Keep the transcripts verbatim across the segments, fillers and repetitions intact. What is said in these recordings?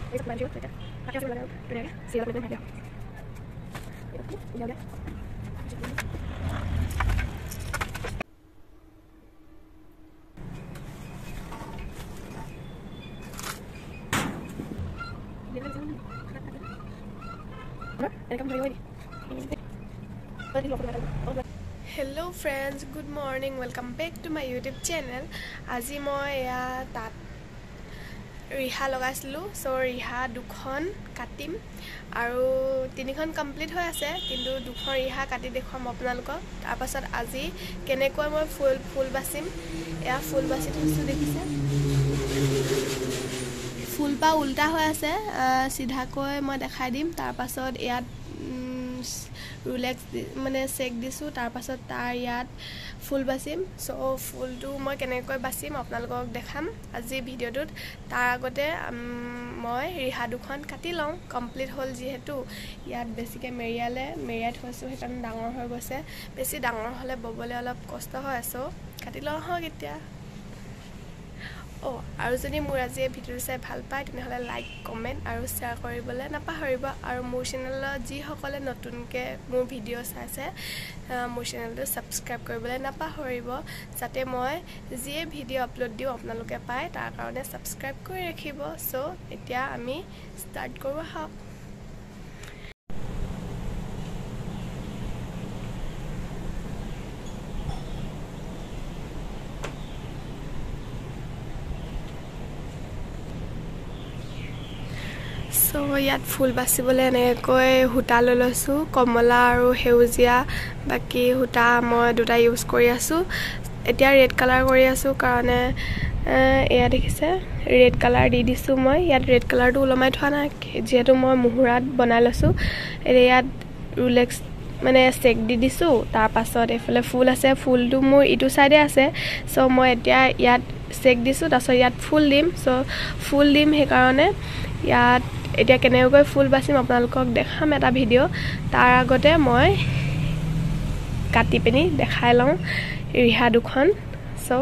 এই সব মানজিও এটা বাকি আছে লাগাও ধুনীয়াকৈ চিলত মেলি ভাই দিওঁ এইটো উলিয়ালে Hello friends, good morning, welcome back to my YouTube channel. আজি মই এয়া তাত ৰিহা লগাইছিলোঁ so ৰিহা দুখন কাটিম আৰু তিনিখন কমপ্লিট হৈ আছে কিন্তু দুখন ৰিহা কাটি দেখুৱাম আপোনালোকক তাৰপাছত আজি কেনেকৈ মই ফুল ফুল বাচিম এয়া ফুল বাচি থৈছোঁ দেখিছে ফুল পা উল্টা হৈ আছে সিধাকৈ মই দেখাই দিম তাৰপাছত ইয়াত ৰুলেক্স মানে চেক দিছোঁ তাৰপাছত তাৰ ইয়াত ফুল বাচিম সো ফুলটো মই কেনেকৈ বাচিম আপোনালোকক দেখাম আজি ভিডিঅ'টোত তাৰ আগতে মই ৰিহা দুখন কাটি লওঁ কমপ্লিট হ'ল যিহেতু ইয়াত বেছিকৈ মেৰিয়ালে মেৰিয়াই থৈছোঁ সেইকাৰণে ডাঙৰ হৈ গৈছে বেছি ডাঙৰ হ'লে ববলৈ অলপ কষ্ট হয় সো কাটি লওঁ হওক এতিয়া Oh, আৰু যদি মোৰ আজি এই ভিডিঅ'টো চাই ভাল পায় তেনেহ'লে লাইক কমেণ্ট আৰু শ্বেয়াৰ কৰিবলৈ নাপাহৰিব আৰু মোৰ চেনেলত যিসকলে নতুনকৈ মোৰ ভিডিঅ' চাইছে মোৰ চেনেলটো ছাবস্ক্ৰাইব কৰিবলৈ নাপাহৰিব যাতে মই যিয়ে ভিডিঅ' আপলোড দিওঁ আপোনালোকে পায় তাৰ কাৰণে ছাবস্ক্ৰাইব কৰি ৰাখিব সো এতিয়া আমি ষ্টাৰ্ট কৰোঁ আহক So ইয়াত ফুল বাচিবলৈ এনেকৈ সূতা লৈ লৈছোঁ কমলা আৰু সেউজীয়া বাকি সূতা মই দুটা ইউজ কৰি আছোঁ এতিয়া ৰেড কালাৰ কৰি আছোঁ কাৰণে এয়া দেখিছে ৰেড কালাৰ দি দিছোঁ মই ইয়াত ৰেড কালাৰটো ওলমাই থোৱা নাই যিহেতু মই মুহুৰাত বনাই লৈছোঁ ইয়াত ৰুলেক্স মানে চেক দি দিছোঁ তাৰপাছত এইফালে ফুল আছে ফুলটো মোৰ ইটো চাইডে আছে চ' মই এতিয়া ইয়াত চেক দিছোঁ তাৰপাছত ইয়াত ফুল দিম চ' ফুল দিম সেইকাৰণে ইয়াত এতিয়া কেনেকৈ ফুল বাচিম আপোনালোকক দেখাম এটা ভিডিঅ' তাৰ আগতে মই কাটি পিনি দেখাই লওঁ ৰিহা দুখন চ'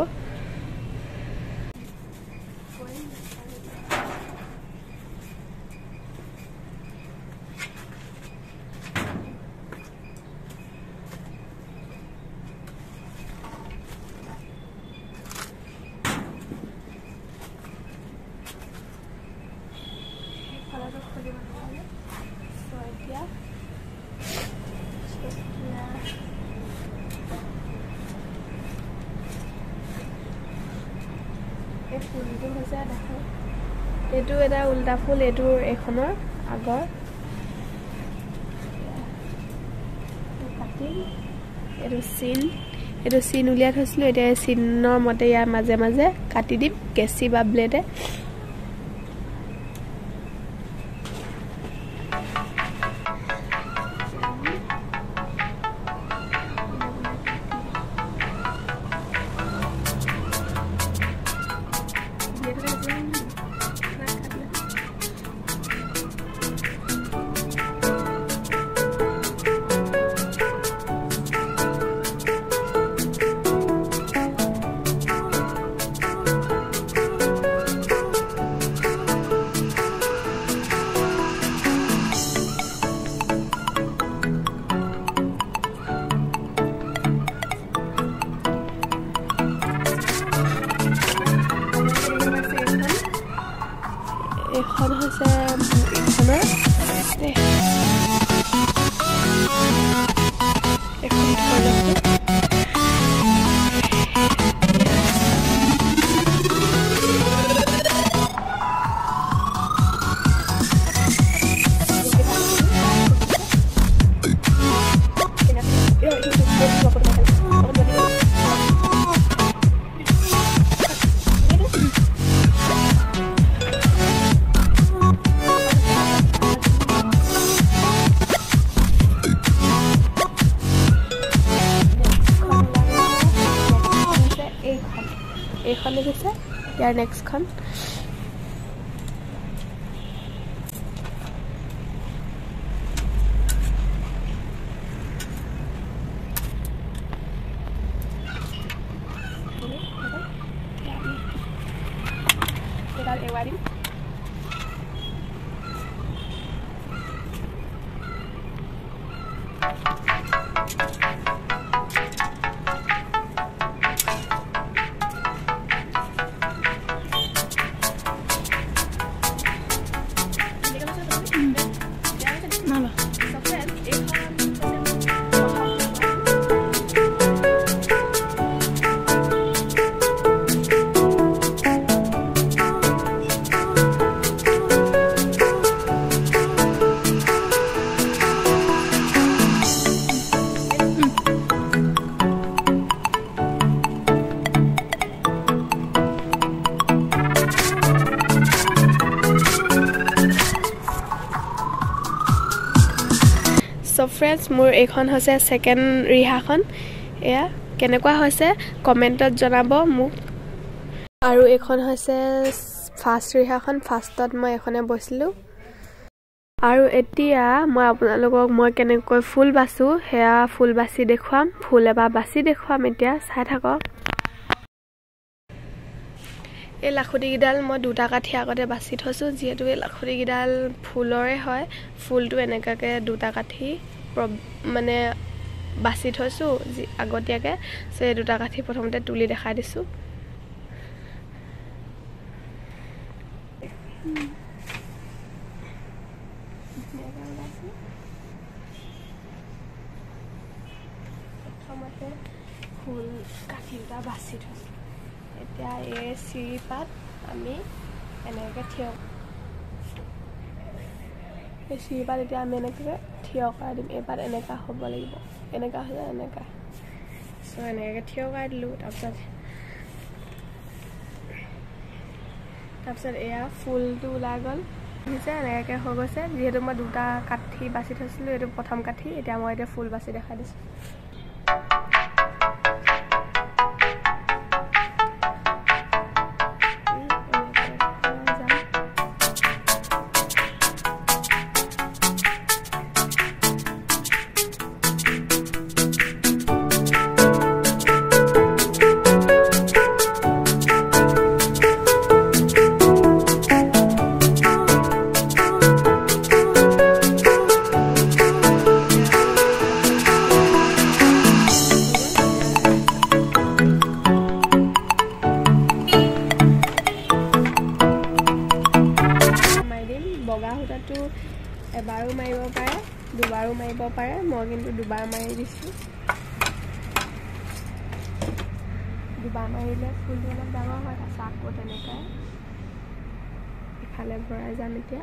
ফুলটো হৈছে দেখা এইটো এটা উল্টা ফুল এইটো এখনৰ আগৰ কাটি এইটো চিন এইটো চিন উলিয়াই থৈছিলোঁ এতিয়া চিনৰ মতে ইয়াৰ মাজে মাজে কাটি দিম কেঁচি বা ব্লেডে এখন হৈছে এইখনৰ এখন থৈ লৈছোঁ এইখন দেখিছে ইয়াৰ নেক্সটখন So friends, মোৰ এইখন হৈছে সেকেন্ড ৰিহাখন এয়া কেনেকুৱা হৈছে কমেন্টত জনাব মোক আৰু এইখন হৈছে ফাৰ্ষ্ট ৰিহাখন ফাৰ্ষ্টত মই এখনে বৈছিলো আৰু এতিয়া মই আপোনালোকক মই কেনেকৈ ফুল বাসু হেয়া ফুল বাসি দেখুৱাম ফুল এবা বাসি দেখুৱাম এতিয়া চাই থাকক এই লাখুটি গিডাল মই দুটা কাঠি আগতে বাসি থৈছো যেহেতু এই লাখুটি গিডাল ফুলৰে হয় ফুলটো এনেকাকে দুটা কাঠি মানে বাসি থৈছো আগতিয়াকে সে দুটা কাঠি প্ৰথমতে তুলি দেখাই দিছো প্ৰথমতে ফুল কাঠিটা বাসি থৈছো এতিয়া এই চিৰিপাত আমি এনেকে থিয় এই চিৰিপাত এতিয়া আমি এনেকে থিয় কৰাই দিম এবাৰ এনেকা হ'ব লাগিব এনেকা হলে এনেকা সো এনেকে থিয় কৰাই দিলো তাৰপিছত তাৰপিছত এয়া ফুলটো ওলাই গল দিছে এনেকে হৈ গৈছে যেহেতু মই দুটা কাঠি বাসি থৈছিলো এটো প্ৰথম কাঠি এতিয়া মই এটা ফুল বাসি দেখাই দিছো বগা হুটাটো এবাৰো মাৰিব পাৰে দুবাৰো মাৰিব পাৰে মই কিন্তু দুবাৰ মাৰি দিছো দুবাৰ মাৰিলে ফুলটো অলপ ডাঙৰ হয় তাকো তেনেকৈ ইফালে ভৰাই যাম এতিয়া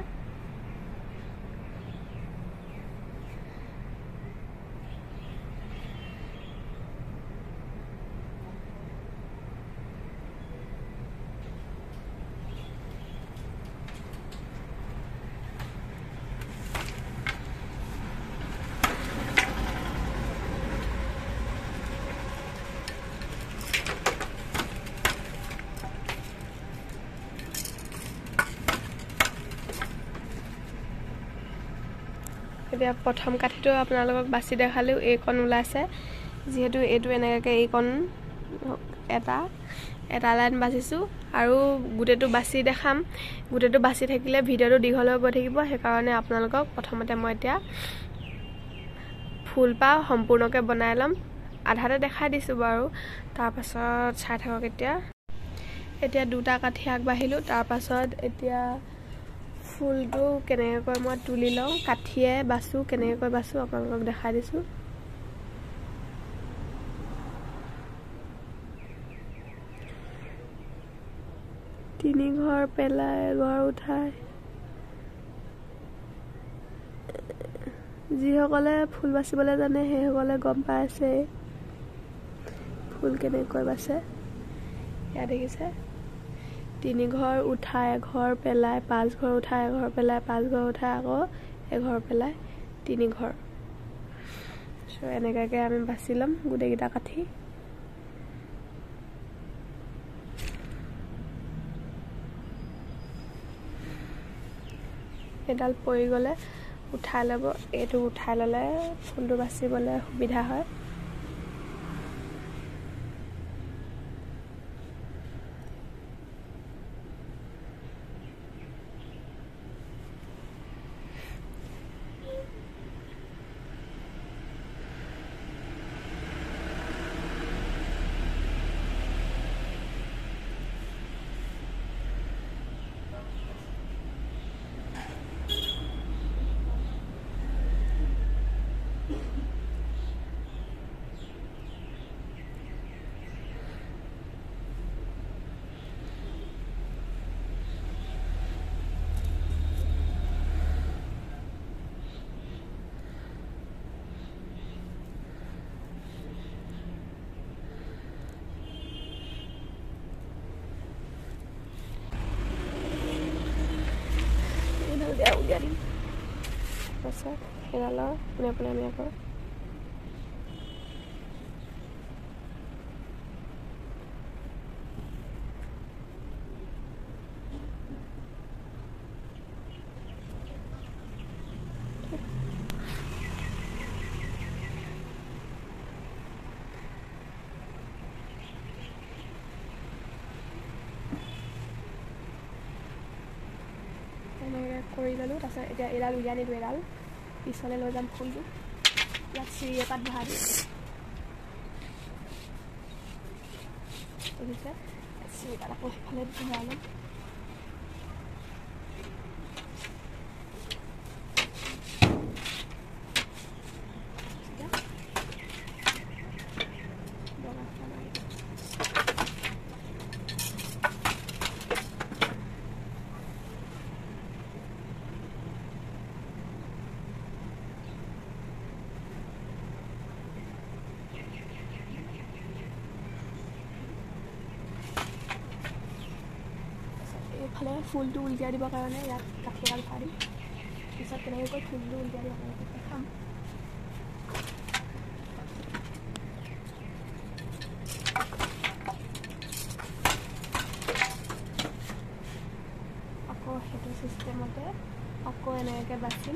এতিয়া প্ৰথম কাঠিটো আপোনালোকক বাসি দেখালেও এইকণ ওলাইছে যেহেতু এইটো এনেকৈ এইকণ এটা এটা লাইন বাসিছো আৰু গুটেটো বাসি দেখাম গুটেটো বাসি থাকিলে ভিডিওটো দীঘল হৈ গৈ থাকিব সেই কাৰণে আপোনালোকক প্ৰথমতে মই এতিয়া ফুলপা সম্পূৰ্ণকৈ বনাই লম আধাতে দেখাই দিছো বাৰু তাৰ পাছত চাই থাকক এতিয়া এতিয়া দুটা কাঠি আগবাঢ়িলো তাৰ পাছত এতিয়া ফুলটো কেনেকৈ মই তুলি লওঁ কাঠিয়ে বাসু কেনেকৈ বাসু আপোনালোকক দেখাই দিছো তিনি ঘৰ পেলাই ঘৰ উঠাই যিসকলে ফুল বাসিবলৈ জানে সেইসকলে গম পাইছে ফুল কেনেকৈ বাসে ইয়া দেখিছে তিনি ঘৰ উঠাই ঘৰ পেলাই পাঁচ ঘৰ উঠাই ঘৰ পেলাই পাঁচ ঘৰ উঠাই আকৌ এঘৰ পেলাই তিনি ঘৰ সো এনেকাকে আমি বাসি লম গুটে গিটা কাঠি এডাল পৰি গলে উঠাই লব এটো উঠাই ললে ফুলটো বাসিবলৈ সুবিধা হয় তাৰপাছত এডালৰ পোনে পোনে আমি আকৌ এনেকৈ কৰি ল'লোঁ। তাৰপিছত এতিয়া এডাল উলিয়াই নিলোঁ, এডাল পিছলৈ লৈ যাম ফুলটো। ইয়াত চিৰি এপাত বহাই দিওঁ, দেখিছে চিৰি এপাত আকৌ সিফালে ভৰাই ল'ম। এইফালে ফুলটো উলটিয়াই দিবৰ কাৰণে ইয়াত কাঠি এডাল ভৰাই দিম। পিছত কেনেকৈ ফুলটো উলটিয়াই দিব আপোনালোকক দেখাম। আকৌ সেইটো চিষ্টেমতে আকৌ এনেকৈ বাচিম,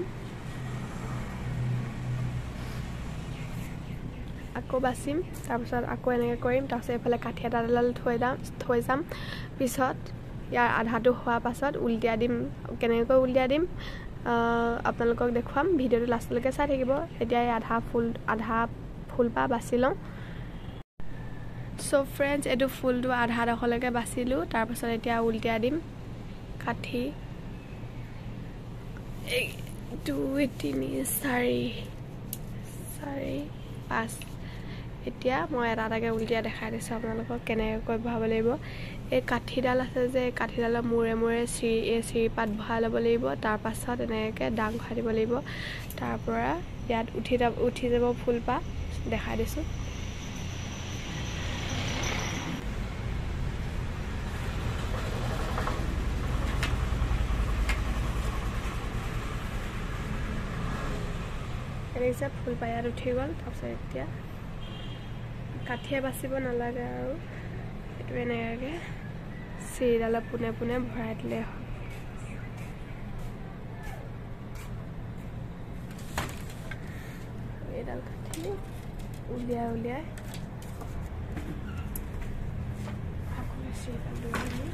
আকৌ বাচিম, তাৰপিছত আকৌ এনেকৈ কৰিম। তাৰপিছত এইফালে কাঠি এডাল থৈ যাম থৈ যাম পিছত ইয়াৰ আধাটো হোৱাৰ পাছত উলটিয়াই দিম। কেনেকৈ উলটিয়াই দিম আপোনালোকক দেখুৱাম, ভিডিঅ'টো লাষ্টলৈকে চাই থাকিব। এতিয়া এই আধা ফুল আধা ফুলপাহ বাচি লওঁ। চ' ফ্ৰেণ্ডছ, এইটো ফুলটো আধা ডোখৰলৈকে বাচিলোঁ। তাৰপাছত এতিয়া উলটিয়াই দিম কাঠি এক দুই তিনি চাৰি চাৰি পাঁচ। এতিয়া মই এটা এটাকৈ উলটিয়াই দেখাই দিছোঁ আপোনালোকক কেনেকৈ বহাব লাগিব। এই কাঠিডাল আছে যে, এই কাঠিডালৰ মূৰে মূৰে চিৰি এই চিৰিপাত বহাই ল'ব লাগিব। তাৰপাছত এনেকৈ দাং খুৱাই দিব লাগিব। তাৰপৰা ইয়াত উঠি যাব উঠি যাব ফুলপাহ দেখাই দিছোঁ। দেখিছে ফুলপাহ ইয়াত উঠি গ'ল। তাৰপিছত এতিয়া কাঠিয়ে বাচিব নালাগে আৰু এইটো এনেকৈ চিৰিডালৰ পোনে পোনে ভৰাই দিলে হয়। এইডাল কাঠি উলিয়াই উলিয়াই আকৌ চিৰিডাল লৈ দিলোঁ।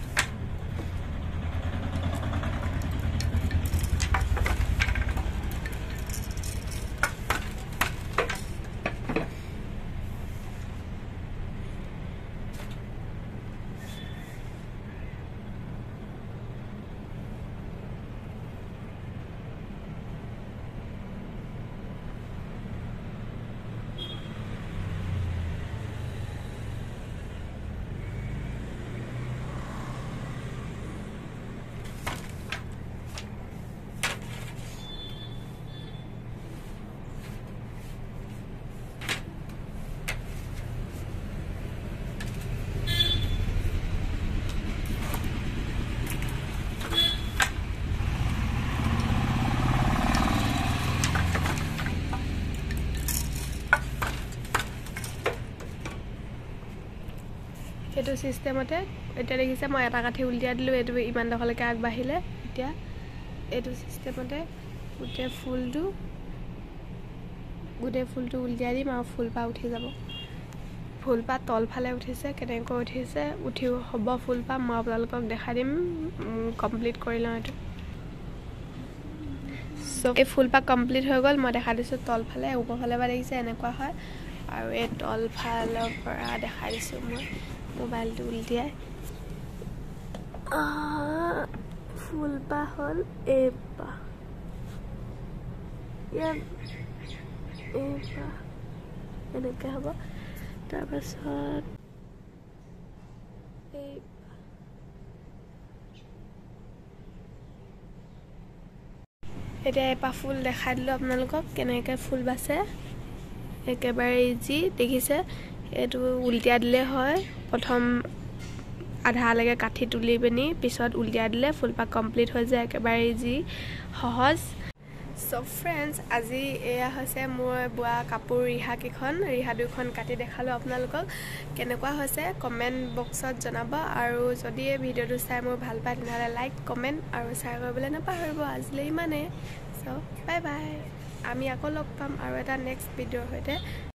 সেইটো চিষ্টেমতে এতিয়া দেখিছে মই এটা কাঠি উলটিয়াই দিলোঁ। এইটো ইমান ডোখৰলৈকে আগবাঢ়িলে। এতিয়া এইটো চিষ্টেমতে গোটেই ফুলটো গোটেই ফুলটো উলটিয়াই দিম আৰু ফুলপাহ উঠি যাব। ফুলপাহ তলফালে উঠিছে, কেনেকৈ উঠিছে উঠি হ'ব ফুলপাহ মই আপোনালোকক দেখাই দিম। কমপ্লিট কৰি লওঁ এইটো। চ' এই ফুলপাহ কমপ্লিট হৈ গ'ল। মই দেখাই দিছোঁ তলফালে, ওপৰফালে পৰা দেখিছে এনেকুৱা হয়। আৰু এই তলফালৰ পৰা দেখাই দিছোঁ মই মোবাইলটো উলটিয়াই। ফুলপাহ হ'ল এইপাহ, ইয়াত এইপাহ এনেকৈ হ'ব। তাৰপাছত এই এতিয়া এপাহ ফুল দেখাই দিলোঁ আপোনালোকক কেনেকৈ ফুল বাচে। একেবাৰে ইজি দেখিছে। এইটো উলটিয়াই দিলে হয়। প্ৰথম আধালৈকে কাঠি তুলি পিনি পিছত উলটিয়াই দিলে ফুলপাহ কমপ্লিট হৈ যায়। একেবাৰে ইজি সহজ। চ' চ' ফ্ৰেণ্ডছ আজি এয়া হৈছে মোৰ বোৱা কাপোৰ ৰিহা কেইখন ৰিহা দুখন কাটি দেখালোঁ আপোনালোকক কেনেকুৱা হৈছে কমেণ্ট বক্সত জনাব আৰু যদি এই ভিডিঅ'টো চাই মোৰ ভাল পায় তেনেহ'লে লাইক কমেণ্ট আৰু শ্বেয়াৰ কৰিবলৈ নাপাহৰিব আজিলৈ ইমানেই চ' বাই বাই আমি আকৌ লগ পাম আৰু এটা নেক্সট ভিডিঅ'ৰ সৈতে